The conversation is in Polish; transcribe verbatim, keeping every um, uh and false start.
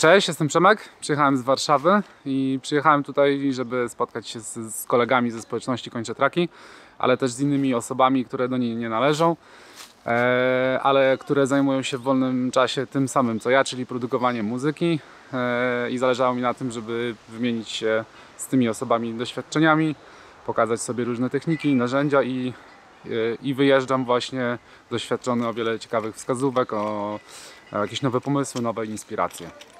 Cześć, jestem Przemek, przyjechałem z Warszawy i przyjechałem tutaj, żeby spotkać się z, z kolegami ze społeczności Kończę Traki, ale też z innymi osobami, które do niej nie należą, e, ale które zajmują się w wolnym czasie tym samym co ja, czyli produkowaniem muzyki, e, i zależało mi na tym, żeby wymienić się z tymi osobami doświadczeniami, pokazać sobie różne techniki, narzędzia i, e, i wyjeżdżam właśnie doświadczony o wiele ciekawych wskazówek, o, o jakieś nowe pomysły, nowe inspiracje.